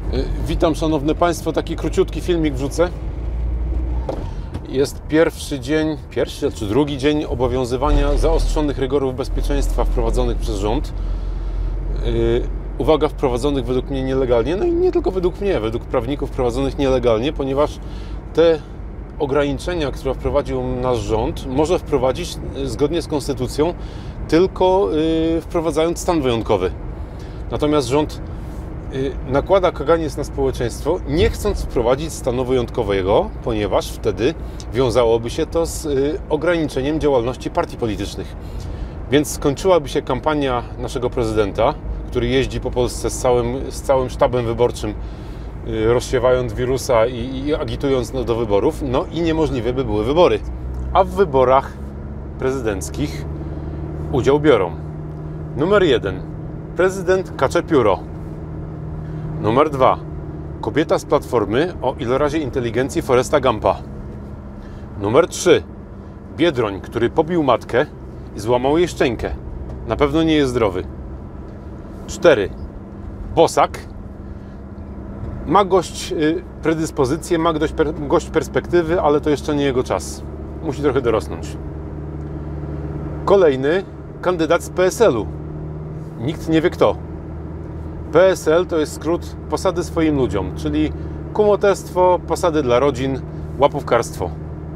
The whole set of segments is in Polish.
Witam szanowne państwo, taki króciutki filmik wrzucę. Jest pierwszy czy drugi dzień obowiązywania zaostrzonych rygorów bezpieczeństwa wprowadzonych przez rząd. Uwaga, wprowadzonych według mnie nielegalnie, no i nie tylko według mnie, według prawników wprowadzonych nielegalnie, ponieważ te ograniczenia, które wprowadził nasz rząd, może wprowadzić zgodnie z konstytucją tylko wprowadzając stan wyjątkowy. Natomiast rząd nakłada kaganiec na społeczeństwo, nie chcąc wprowadzić stanu wyjątkowego, ponieważ wtedy wiązałoby się to z ograniczeniem działalności partii politycznych. Więc skończyłaby się kampania naszego prezydenta, który jeździ po Polsce z całym sztabem wyborczym, rozsiewając wirusa i agitując do wyborów, no i niemożliwe by były wybory. A w wyborach prezydenckich udział biorą: numer 1. Prezydent kacze pióro. Numer 2. Kobieta z Platformy o ilorazie inteligencji Foresta Gumpa. Numer 3. Biedroń, który pobił matkę i złamał jej szczękę. Na pewno nie jest zdrowy. 4. Bosak. Ma gość predyspozycję, ma gość perspektywy, ale to jeszcze nie jego czas. Musi trochę dorosnąć. Kolejny kandydat z PSL-u. Nikt nie wie kto. PSL to jest skrót posady swoim ludziom, czyli kumoterstwo, posady dla rodzin, łapówkarstwo.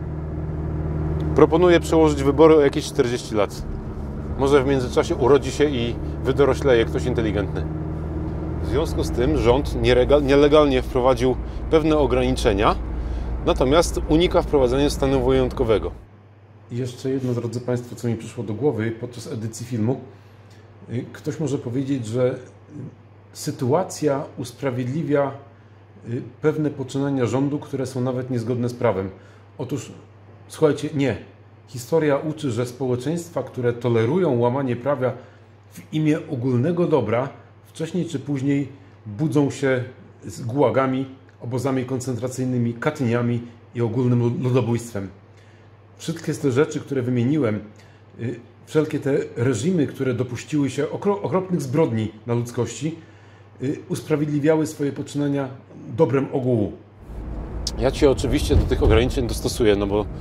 Proponuję przełożyć wybory o jakieś 40 lat. Może w międzyczasie urodzi się i wydorośleje ktoś inteligentny. W związku z tym rząd nielegalnie wprowadził pewne ograniczenia, natomiast unika wprowadzenia stanu wyjątkowego. I jeszcze jedno, drodzy państwo, co mi przyszło do głowy podczas edycji filmu. Ktoś może powiedzieć, że sytuacja usprawiedliwia pewne poczynania rządu, które są nawet niezgodne z prawem. Otóż, słuchajcie, nie. Historia uczy, że społeczeństwa, które tolerują łamanie prawa w imię ogólnego dobra, wcześniej czy później budzą się z gułagami, obozami koncentracyjnymi, katyniami i ogólnym ludobójstwem. Wszystkie te rzeczy, które wymieniłem, wszelkie te reżimy, które dopuściły się okropnych zbrodni na ludzkości, usprawiedliwiały swoje poczynania dobrem ogółu. Ja się oczywiście do tych ograniczeń dostosuję, no bo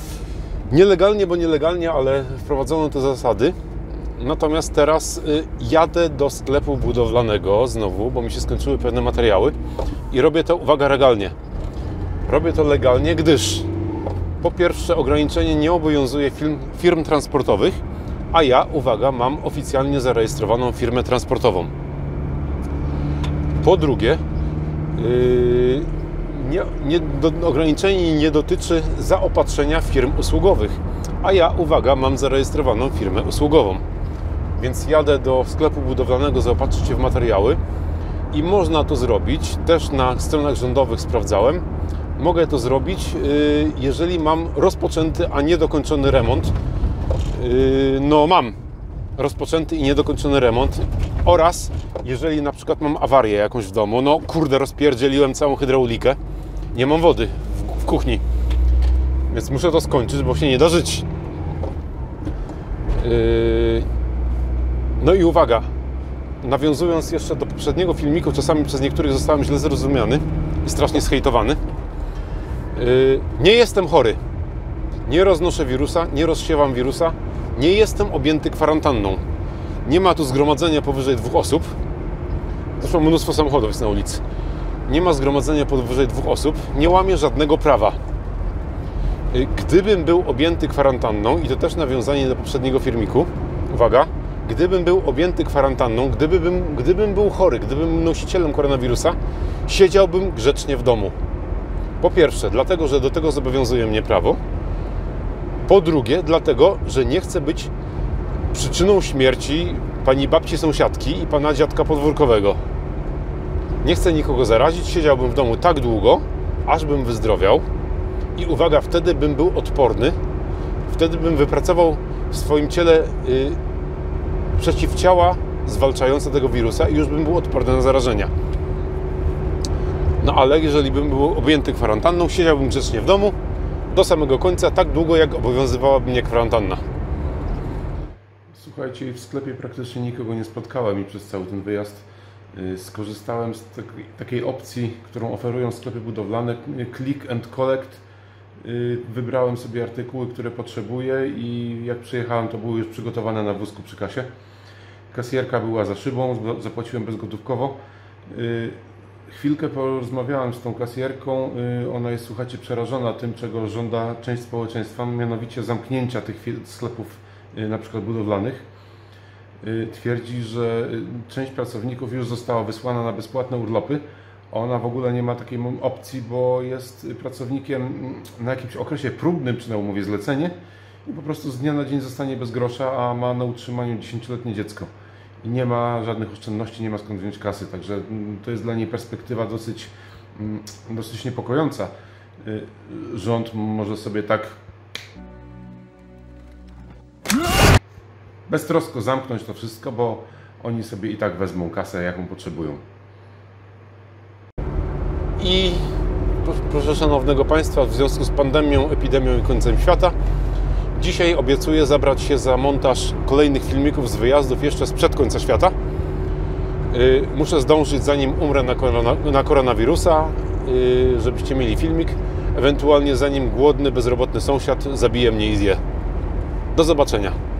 nielegalnie, ale wprowadzono te zasady. Natomiast teraz jadę do sklepu budowlanego znowu, bo mi się skończyły pewne materiały i robię to, uwaga, legalnie. Robię to legalnie, gdyż po pierwsze ograniczenie nie obowiązuje firm transportowych, a ja, uwaga, mam oficjalnie zarejestrowaną firmę transportową. Po drugie, ograniczenie nie dotyczy zaopatrzenia firm usługowych, a ja, uwaga, mam zarejestrowaną firmę usługową. Więc jadę do sklepu budowlanego zaopatrzyć się w materiały i można to zrobić, też na stronach rządowych sprawdzałem. Mogę to zrobić, jeżeli mam rozpoczęty, a niedokończony remont. No mam rozpoczęty i niedokończony remont oraz jeżeli na przykład mam awarię jakąś w domu, no kurde, rozpierdzieliłem całą hydraulikę, nie mam wody w kuchni, więc muszę to skończyć, bo się nie da żyć. No i uwaga, nawiązując jeszcze do poprzedniego filmiku, czasami przez niektórych zostałem źle zrozumiany i strasznie zhejtowany. Nie jestem chory, nie roznoszę wirusa, nie rozsiewam wirusa, nie jestem objęty kwarantanną. Nie ma tu zgromadzenia powyżej 2 osób. Zresztą mnóstwo samochodów jest na ulicy. Nie ma zgromadzenia powyżej 2 osób, nie łamię żadnego prawa. Gdybym był objęty kwarantanną, i to też nawiązanie do poprzedniego filmiku, uwaga, gdybym był objęty kwarantanną, gdybym był chory, gdybym był nosicielem koronawirusa, siedziałbym grzecznie w domu. Po pierwsze, dlatego, że do tego zobowiązuje mnie prawo. Po drugie, dlatego, że nie chcę być przyczyną śmierci pani babci sąsiadki i pana dziadka podwórkowego. Nie chcę nikogo zarazić, siedziałbym w domu tak długo, aż bym wyzdrowiał i uwaga, wtedy bym był odporny, wtedy bym wypracował w swoim ciele przeciwciała zwalczające tego wirusa i już bym był odporny na zarażenia. No ale jeżeli bym był objęty kwarantanną, siedziałbym grzecznie w domu do samego końca, tak długo jak obowiązywałaby mnie kwarantanna. Słuchajcie, w sklepie praktycznie nikogo nie spotkałem i przez cały ten wyjazd Skorzystałem z takiej opcji, którą oferują sklepy budowlane, Click and Collect. Wybrałem sobie artykuły, które potrzebuję i jak przyjechałem, to były już przygotowane na wózku przy kasie. Kasjerka była za szybą, zapłaciłem bezgotówkowo. Chwilkę porozmawiałem z tą kasjerką. Ona jest, słuchajcie, przerażona tym, czego żąda część społeczeństwa, mianowicie zamknięcia tych sklepów, na przykład budowlanych. Twierdzi, że część pracowników już została wysłana na bezpłatne urlopy. Ona w ogóle nie ma takiej opcji, bo jest pracownikiem na jakimś okresie próbnym, czy na umowie zlecenie i po prostu z dnia na dzień zostanie bez grosza, a ma na utrzymaniu 10-letnie dziecko. I nie ma żadnych oszczędności, nie ma skąd wziąć kasy, także to jest dla niej perspektywa dosyć niepokojąca. Rząd może sobie tak beztrosko zamknąć to wszystko, bo oni sobie i tak wezmą kasę, jaką potrzebują. I proszę szanownego Państwa, w związku z pandemią, epidemią i końcem świata, dzisiaj obiecuję zabrać się za montaż kolejnych filmików z wyjazdów jeszcze sprzed końca świata. Muszę zdążyć, zanim umrę na koronawirusa, żebyście mieli filmik. Ewentualnie zanim głodny, bezrobotny sąsiad zabije mnie i zje. Do zobaczenia.